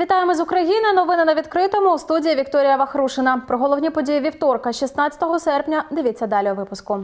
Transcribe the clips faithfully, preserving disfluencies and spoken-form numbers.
Вітаємо з України. Новини на відкритому. У студії Вікторія Вахрушина. Про головні події вівторка, шістнадцятого серпня. Дивіться далі у випуску.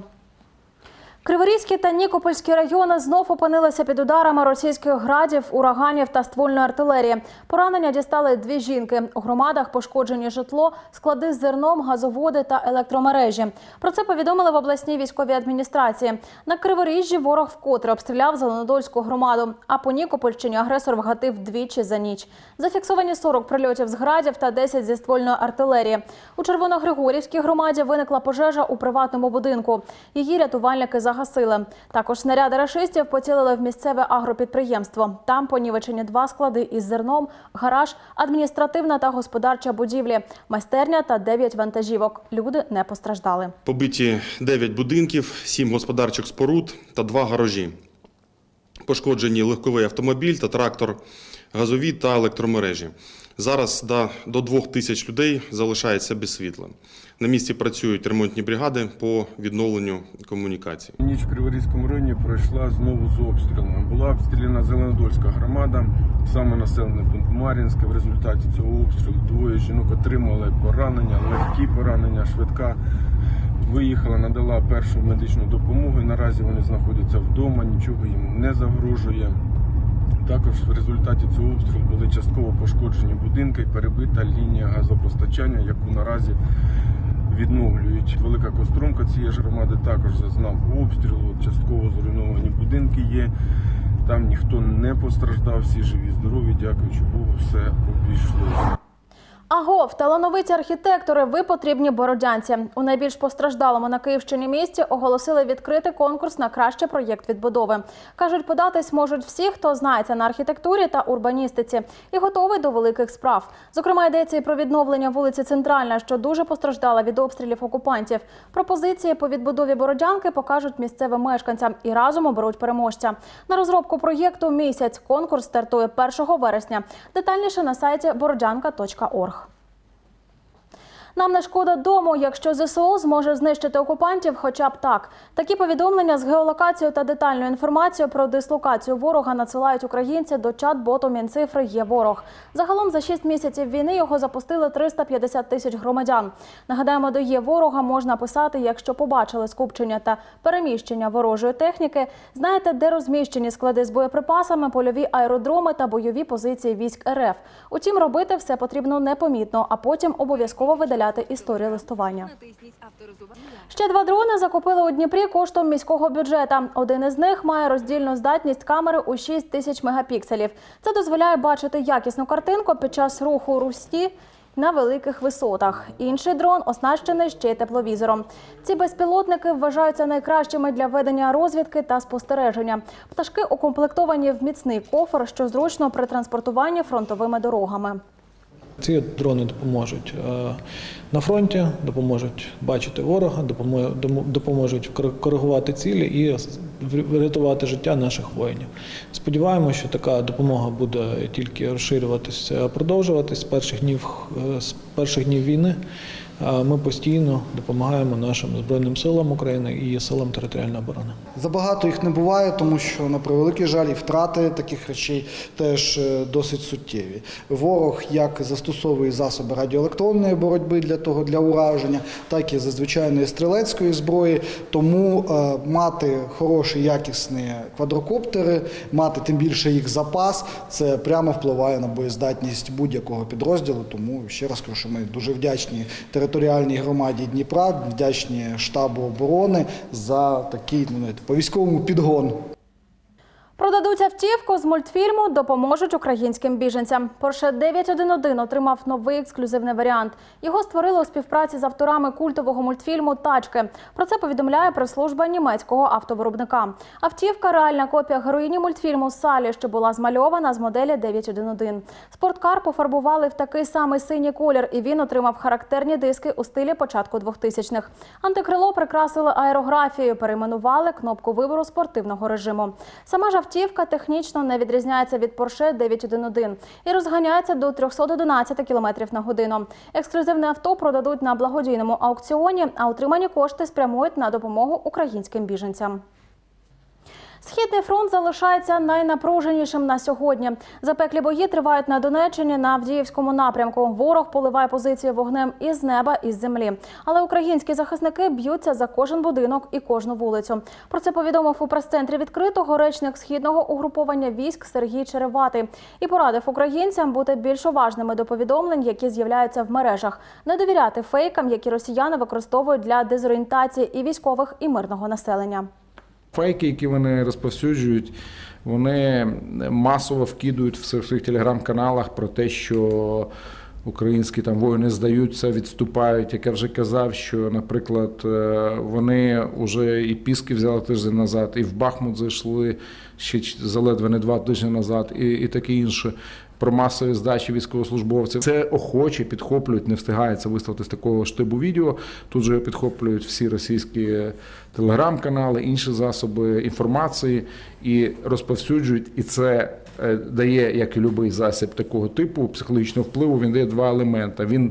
Криворізький та Нікопольський райони знов опинилися під ударами російських градів, ураганів та ствольної артилерії. Поранення дістали дві жінки. У громадах пошкоджені житло, склади з зерном, газоводи та електромережі. Про це повідомили в обласній військовій адміністрації. На Криворіжжі ворог вкотре обстріляв Зеленодольську громаду, а по Нікопольщині агресор вгатив двічі за ніч. Зафіксовані сорок прильотів з градів та десять зі ствольної артилерії. У Червоногригорівській громаді виникла пожежа у приватному будинку. Її рятувальники загасили. Також снаряди рашистів поцілили в місцеве агропідприємство. Там понівечені два склади із зерном, гараж, адміністративна та господарча будівлі, майстерня та дев'ять вантажівок. Люди не постраждали. Побиті дев'ять будинків, сім господарчих споруд та два гаражі. Пошкоджені легковий автомобіль та трактор, газові та електромережі. Зараз до двох тисяч людей залишається без світла. На місці працюють ремонтні бригади по відновленню комунікацій. Ніч в Криворізькому районі пройшла знову з обстрілами. Була обстріляна Зеленодольська громада, саме населений пункт Мар'їнське. В результаті цього обстрілу двоє жінок отримали поранення, легкі поранення. Швидка виїхала, надала першу медичну допомогу. Наразі вони знаходяться вдома, нічого їм не загрожує. Також в результаті цього обстрілу були частково пошкоджені будинки, перебита лінія газопостачання, яку наразі відновлюють. Велика Костромка цієї ж громади також зазнав обстрілу, частково зруйновані будинки є. Там ніхто не постраждав, всі живі, здорові, дякуючи Богу, все обійшлося. Агов, талановиті архітектори, ви потрібні бородянці. У найбільш постраждалому на Київщині місті оголосили відкритий конкурс на кращий проєкт відбудови. Кажуть, податись можуть всі, хто знається на архітектурі та урбаністиці і готовий до великих справ. Зокрема, йдеться і про відновлення вулиці Центральна, що дуже постраждала від обстрілів окупантів. Пропозиції по відбудові Бородянки покажуть місцевим мешканцям і разом оберуть переможця. На розробку проєкту місяць. Конкурс стартує першого вересня. Детальніше на сайті бородянка точка орг. Нам не шкода дому, якщо ЗСУ зможе знищити окупантів хоча б так. Такі повідомлення з геолокацією та детальною інформацією про дислокацію ворога надсилають українці до чат-боту Мінцифри «Є ворог». Загалом за шість місяців війни його запустили триста п'ятдесят тисяч громадян. Нагадаємо, до «Є ворога» можна писати, якщо побачили скупчення та переміщення ворожої техніки, знаєте, де розміщені склади з боєприпасами, польові аеродроми та бойові позиції військ РФ. Утім, робити все потрібно непомітно, а потім обов'язково видаляти історії листування. Ще два дрони закупили у Дніпрі коштом міського бюджету. Один із них має роздільну здатність камери у шість тисяч мегапікселів. Це дозволяє бачити якісну картинку під час руху русі на великих висотах. Інший дрон оснащений ще й тепловізором. Ці безпілотники вважаються найкращими для ведення розвідки та спостереження. Пташки укомплектовані в міцний кофр, що зручно при транспортуванні фронтовими дорогами. Ці дрони допоможуть на фронті, допоможуть бачити ворога, допоможуть коригувати цілі і врятувати життя наших воїнів. Сподіваємося, що така допомога буде тільки розширюватися, продовжуватись з перших днів, з перших днів війни. Ми постійно допомагаємо нашим Збройним силам України і силам територіальної оборони. Забагато їх не буває, тому що, на превеликий жаль, і втрати таких речей теж досить суттєві. Ворог як застосовує засоби радіоелектронної боротьби для того, для ураження, так і зазвичайної стрілецької зброї. Тому е, мати хороші, якісні квадрокоптери, мати тим більше їх запас, це прямо впливає на боєздатність будь-якого підрозділу. Тому ще раз кажу, що ми дуже вдячні територіальній громаді Дніпра, вдячні штабу оборони за такий, ну, по військовому підгон. Продадуть автівку з мультфільму, допоможуть українським біженцям. Порше дев'ять один один отримав новий ексклюзивний варіант. Його створили у співпраці з авторами культового мультфільму «Тачки». Про це повідомляє прес-служба німецького автовиробника. Автівка – реальна копія героїні мультфільму Салі, що була змальована з моделі дев'ять один один. Спорткар пофарбували в такий самий синій колір, і він отримав характерні диски у стилі початку двохтисячних. Антикрило прикрасили аерографією, перейменували кнопку вибору спортивного режиму. Сама ж автівка технічно не відрізняється від Porsche дев'ять один один і розганяється до трьохсот одинадцяти кілометрів на годину. Ексклюзивне авто продадуть на благодійному аукціоні, а отримані кошти спрямують на допомогу українським біженцям. Східний фронт залишається найнапруженішим на сьогодні. Запеклі бої тривають на Донеччині, на Авдіївському напрямку. Ворог поливає позиції вогнем із неба, із землі. Але українські захисники б'ються за кожен будинок і кожну вулицю. Про це повідомив у прес-центрі відкритого речник Східного угруповання військ Сергій Череватий. І порадив українцям бути більш уважними до повідомлень, які з'являються в мережах. Не довіряти фейкам, які росіяни використовують для дезорієнтації і військових, і мирного населення. Фейки, які вони розповсюджують, вони масово вкидують в своїх телеграм-каналах про те, що українські там воїни здаються, відступають. Як я вже казав, що, наприклад, вони вже і Піски взяли тиждень назад, і в Бахмут зайшли ще заледве не два тижні назад, і, і таке інше. Про масові здачі військовослужбовців. Це охоче підхоплюють, не встигається виставити з такого штибу відео. Тут же підхоплюють всі російські телеграм-канали, інші засоби інформації і розповсюджують. І це дає, як і будь-який засіб такого типу, психологічного впливу, він дає два елементи. Він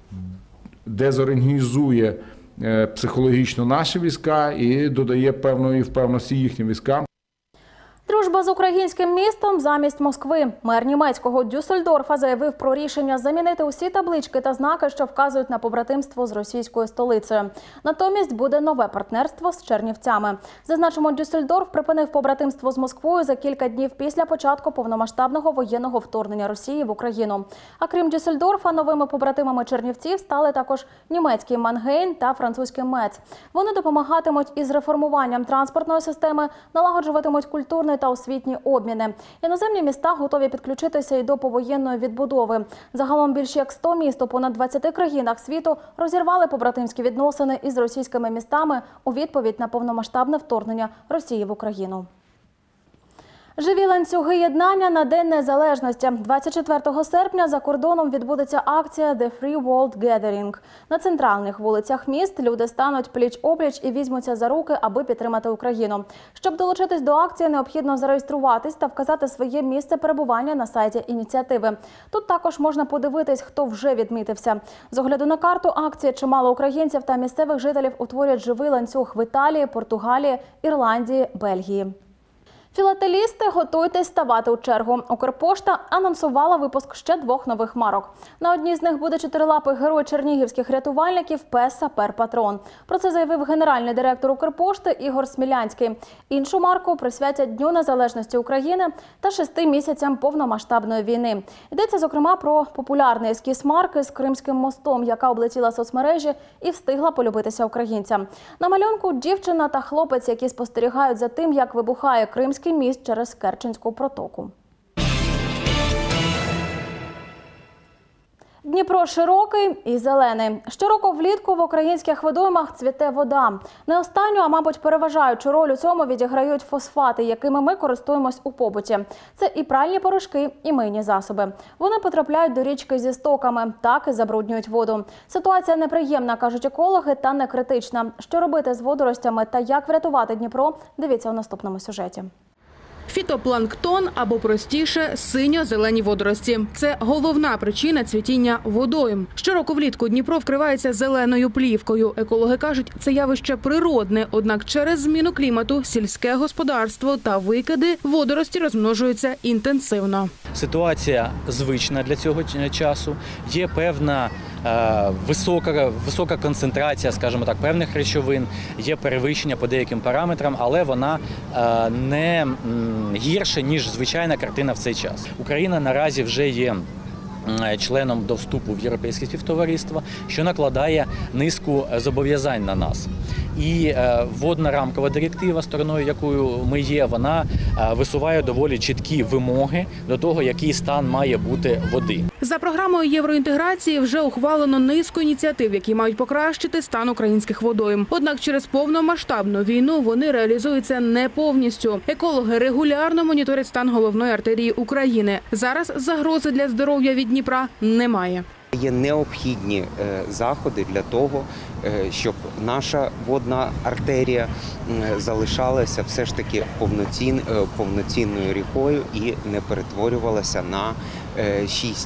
дезорганізує психологічно наші війська і додає певної впевненості їхнім військам. Дружба з українським містом замість Москви. Мер німецького Дюссельдорфа заявив про рішення замінити усі таблички та знаки, що вказують на побратимство з російською столицею. Натомість буде нове партнерство з Чернівцями. Зазначимо, Дюссельдорф припинив побратимство з Москвою за кілька днів після початку повномасштабного воєнного вторгнення Росії в Україну. А крім Дюссельдорфа, новими побратимами Чернівців стали також німецький Мангейм та французький Мец. Вони допомагатимуть із реформуванням транспортної системи, налагоджуватимуть культурний та освітні обміни. Іноземні міста готові підключитися і до повоєнної відбудови. Загалом більш як сто міст у понад двадцяти країнах світу розірвали побратимські відносини із російськими містами у відповідь на повномасштабне вторгнення Росії в Україну. Живі ланцюги єднання на День Незалежності. двадцять четвертого серпня за кордоном відбудеться акція «The Free World Gathering». На центральних вулицях міст люди стануть пліч-опліч і візьмуться за руки, аби підтримати Україну. Щоб долучитись до акції, необхідно зареєструватись та вказати своє місце перебування на сайті ініціативи. Тут також можна подивитись, хто вже відмітився. З огляду на карту акції чимало українців та місцевих жителів утворять живий ланцюг в Італії, Португалії, Ірландії, Бельгії. Філателісти, готуйтесь ставати у чергу. Укрпошта анонсувала випуск ще двох нових марок. На одній з них буде чотирилапий герой чернігівських рятувальників пес Сапер Патрон. Про це заявив генеральний директор Укрпошти Ігор Смілянський. Іншу марку присвятять Дню Незалежності України та шести місяцям повномасштабної війни. Йдеться, зокрема, про популярний ескіз марки з Кримським мостом, яка облетіла соцмережі і встигла полюбитися українцям. На малюнку дівчина та хлопець, які спостерігають за тим, як вибухає Кримський міст через Керченську протоку. Дніпро широкий і зелений. Щороку влітку в українських водоймах цвіте вода. Не останню, а мабуть переважаючу роль у цьому відіграють фосфати, якими ми користуємось у побуті. Це і пральні порошки, і мийні засоби. Вони потрапляють до річки зі стоками, так і забруднюють воду. Ситуація неприємна, кажуть екологи, та не критична. Що робити з водоростями та як врятувати Дніпро, дивіться у наступному сюжеті. Фітопланктон, або простіше, синьо-зелені водорості. Це головна причина цвітіння водойм. Щороку влітку Дніпро вкривається зеленою плівкою. Екологи кажуть, це явище природне, однак через зміну клімату, сільське господарство та викиди водорості розмножуються інтенсивно. Ситуація звична для цього часу. Є певна е, висока, висока концентрація, скажімо так, певних речовин, є перевищення по деяким параметрам, але вона е, не гірше, ніж звичайна картина в цей час. Україна наразі вже є членом до вступу в Європейське співтовариство, що накладає низку зобов'язань на нас. І водна рамкова директива, стороною якою ми є, вона висуває доволі чіткі вимоги до того, який стан має бути води. За програмою євроінтеграції вже ухвалено низку ініціатив, які мають покращити стан українських водойм. Однак через повномасштабну війну вони реалізуються не повністю. Екологи регулярно моніторять стан головної артерії України. Зараз загрози для здоров'я від Дніпра немає. Є необхідні заходи для того, щоб наша водна артерія залишалася все ж таки повноцін, повноцінною рікою і не перетворювалася на шість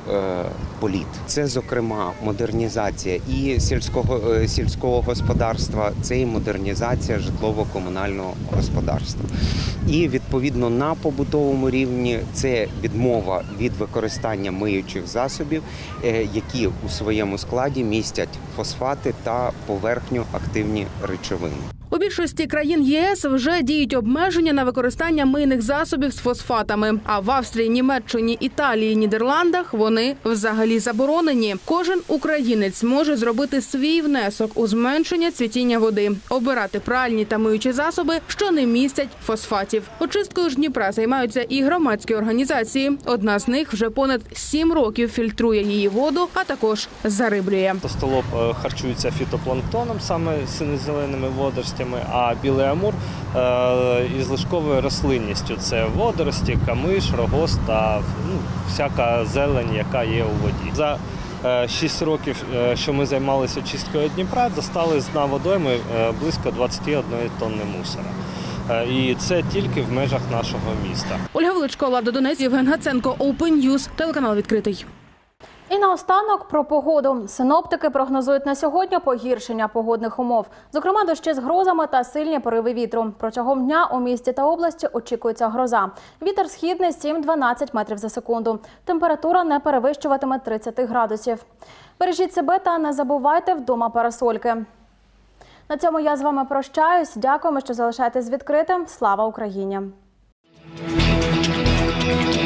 політ. Це, зокрема, модернізація і сільського, сільського господарства, це і модернізація житлово-комунального господарства. І, відповідно, на побутовому рівні це відмова від використання миючих засобів, які у своєму складі містять фосфати та поверхню активні речовини. У більшості країн ЄС вже діють обмеження на використання мийних засобів з фосфатами. А в Австрії, Німеччині, Італії, Нідерландах вони взагалі заборонені. Кожен українець може зробити свій внесок у зменшення цвітіння води, обирати пральні та миючі засоби, що не містять фосфатів. Очисткою ж Дніпра займаються і громадські організації. Одна з них вже понад сім років фільтрує її воду, а також зариблює. Товстолоб харчується фітопланктоном, саме синьо-зеленими водоростями, а білий амур е, із лишковою рослинністю. Це водорості, камиш, рогоз та ну, всяка зелень, яка є у воді. За е, шість років, е, що ми займалися очисткою Дніпра, достали з дна водойми е, близько двадцять одної тонни мусора. Е, і це тільки в межах нашого міста. Ольга Величко, Влада Донець, Євген Гаценко, Open News, телеканал «Відкритий». І наостанок про погоду. Синоптики прогнозують на сьогодні погіршення погодних умов. Зокрема, дощі з грозами та сильні пориви вітру. Протягом дня у місті та області очікується гроза. Вітер східний сім-дванадцять метрів за секунду. Температура не перевищуватиме тридцять градусів. Бережіть себе та не забувайте вдома парасольки. На цьому я з вами прощаюсь. Дякуємо, що залишаєтесь відкритим. Слава Україні!